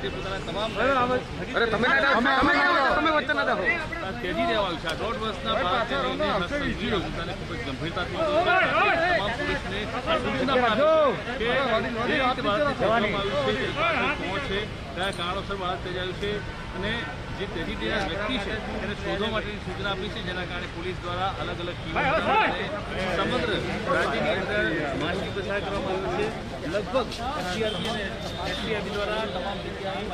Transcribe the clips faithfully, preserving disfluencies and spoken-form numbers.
રીતે પોતાના તમામ અરે તમે તમે વચ્ચે ના રહો તેજી દેવાયું છે. આ દોઢ વર્ષના બાળકને પોતાને ખૂબ જ ગંભીરતાથી તમામ પોલીસને સૂચના આપી કે જે રીતે બાળકને શોધવામાં આવ્યું છે, કોણ છે, કયા કારણોસર બાળક તેજાયું છે અને જે તેજી દેનાર વ્યક્તિ છે એને શોધવા માટેની સૂચના આપી છે, જેના કારણે પોલીસ દ્વારા અલગ અલગ ટીમો સમગ્ર રાજ્યની અંદર માહિતી પ્રસાર કરવામાં આવ્યો છે. લગભગ સીઆરપી અને એસડીઆરપી દ્વારા તમામ જગ્યાએ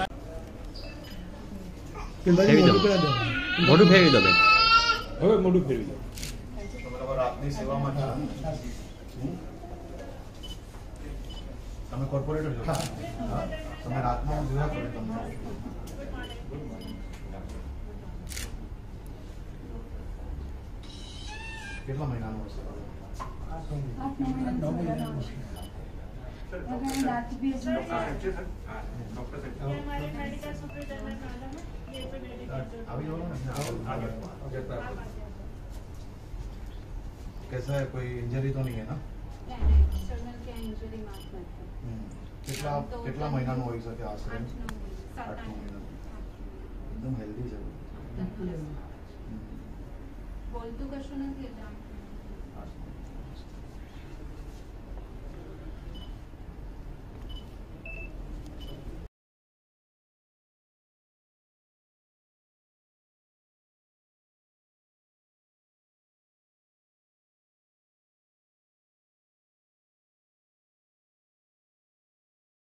મોઢું ફેરવી દો બેન, હવે મોઢું ફેરવી દો. બરાબર આપની સેવામાં છો તમે કોર્પોરેટર છો, તમે રાતમાં હું જોયા કરું તમને કેટલા મહિનાનો હશે? कैसा है, कोई इंजरी तो नहीं है ना? કેટલા કેટલા મહિનાનો હોઈ શકે આશરે? આઠ મહિના. એકદમ હેલ્ધી છે. બોલતું કશું નથી.